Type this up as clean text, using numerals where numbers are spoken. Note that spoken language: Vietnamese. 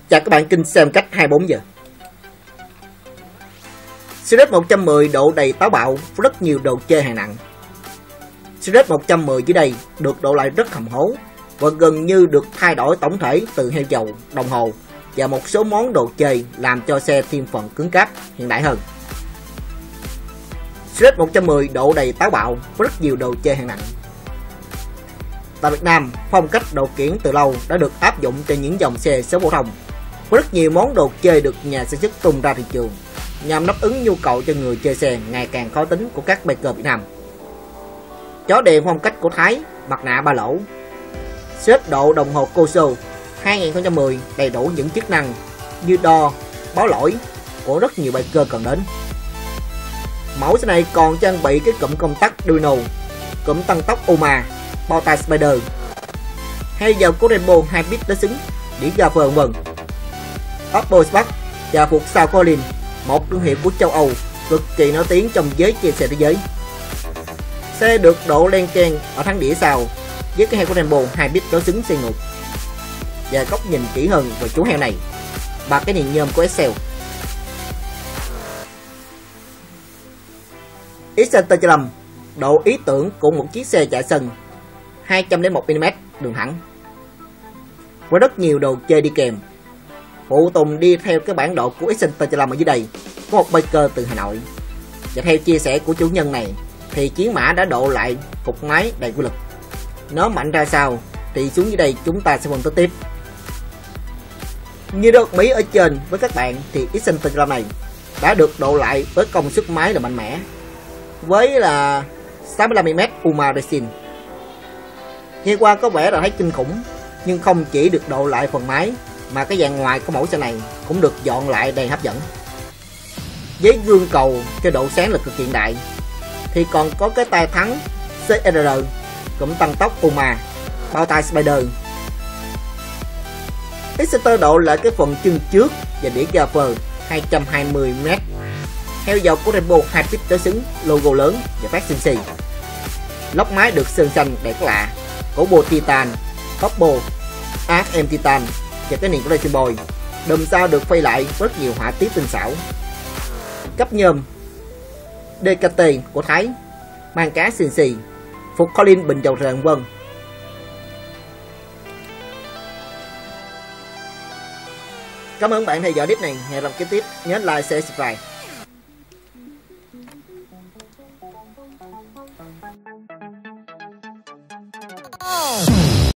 Chào các bạn kênh xem cách 24 giờ. Series 110 độ đầy táo bạo với rất nhiều đồ chơi hạng nặng. Series 110 dưới đây được độ lại rất hầm hố và gần như được thay đổi tổng thể từ heo dầu, đồng hồ và một số món đồ chơi làm cho xe thêm phần cứng cáp, hiện đại hơn. Series 110 độ đầy táo bạo với rất nhiều đồ chơi hạng nặng. Tại Việt Nam, phong cách đồ kiển từ lâu đã được áp dụng cho những dòng xe số phổ thông. Có rất nhiều món đồ chơi được nhà sản xuất tung ra thị trường nhằm đáp ứng nhu cầu cho người chơi xe ngày càng khó tính của các biker Việt Nam. Chó đèn phong cách của Thái, mặt nạ ba lỗ. Xếp độ đồng hồ Coso 2010 đầy đủ những chức năng như đo, báo lỗi của rất nhiều biker cần đến. Mẫu xe này còn trang bị cái cụm công tắc Duino, cụm tăng tốc Oma, bao tay Spider, hay dầu của Rainbow 2 bit đối xứng, đĩa ga phờ vân. Oppo Spark và phục sao Collins, một thương hiệu của châu Âu cực kỳ nổi tiếng trong giới chơi xe thế giới. Xe được độ len keng ở thắng đĩa sau với cái heo của Rainbow 2 bit đối xứng xoay ngược. Và góc nhìn kỹ hơn về chú heo này và cái niềng nhôm của Excel. X-105 độ ý tưởng của một chiếc xe chạy sân 201mm đường thẳng với rất nhiều đồ chơi đi kèm. Phụ tùng đi theo cái bản đồ của X-105 ở dưới đây có một biker từ Hà Nội. Và theo chia sẻ của chủ nhân này thì chiến mã đã độ lại cục máy đầy quy lực. Nó mạnh ra sao thì xuống dưới đây chúng ta sẽ phân tích tiếp. Như được Mỹ ở trên với các bạn thì X-105 này đã được độ lại với công suất máy là mạnh mẽ với là 65mm Uma Racing. Nghe qua có vẻ là thấy kinh khủng, nhưng không chỉ được độ lại phần máy mà cái dàn ngoài của mẫu xe này cũng được dọn lại đầy hấp dẫn. Với gương cầu cho độ sáng là cực hiện đại thì còn có cái tay thắng CR, cụm tăng tốc Puma, bao tay Spider. X-Center độ lại cái phần chân trước và đĩa ga phờ 220mm, heo dầu của Rainbow 2 bit đối xứng, logo lớn và phát xinh xì. Lốc máy được sơn xanh đẹp lạ, cổ bô Titan, Oppo, RM Titan và cái niềng của Racing Boy. Đùm sau được phay lại rất nhiều họa tiết tinh xảo. Cấp nhôm DKT của Thái, mang cá xinh xì, phục Collins bình dầu rền vân. Cảm ơn bạn theo dõi clip này. Hẹn gặp kế tiếp. Nhớ like, share, subscribe.